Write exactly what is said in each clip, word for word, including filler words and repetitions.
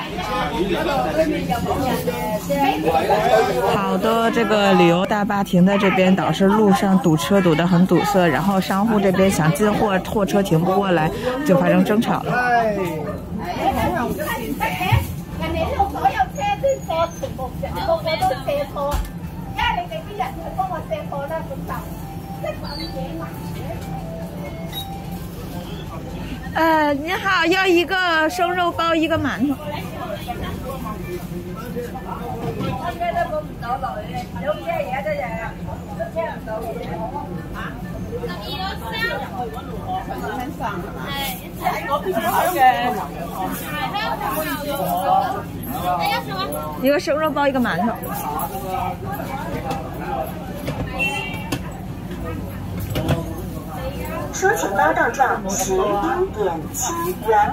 好多这个旅游大巴停在这边，导致路上堵车堵得很堵塞，然后商户这边想进货，货车停不过来，就发生争吵了。人哋呢度所有車啲貨全部個個都卸貨，因為你哋啲人去幫我卸貨啦，咁就即係咁嘢嘛。呃，你好，要一个生肉包，一个馒头。一个生肉包，一个馒头。 收钱包到账十一点七元。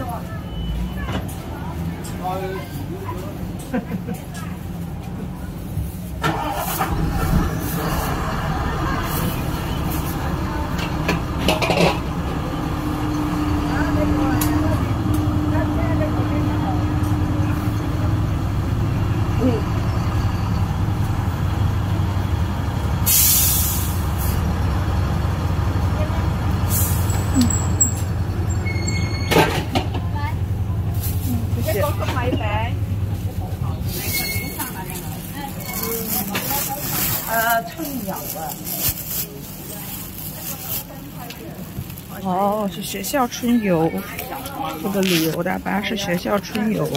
呃，春游啊！哦，是学校春游，这个旅游大巴是学校春游。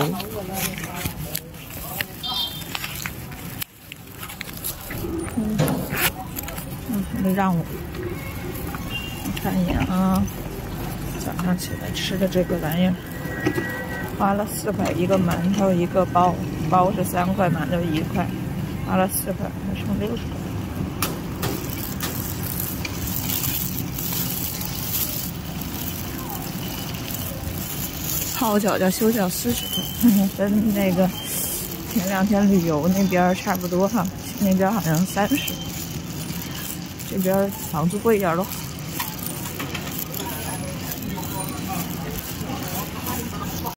嗯，嗯，还没让我。我看一眼啊，早上起来吃的这个玩意儿，花了四块一个馒头，一个包，包是三块，馒头一块。花了四块，还剩六十块。泡脚叫修脚四十块，跟那个前两天旅游那边差不多哈，那边好像三十，这边房租贵一点咯。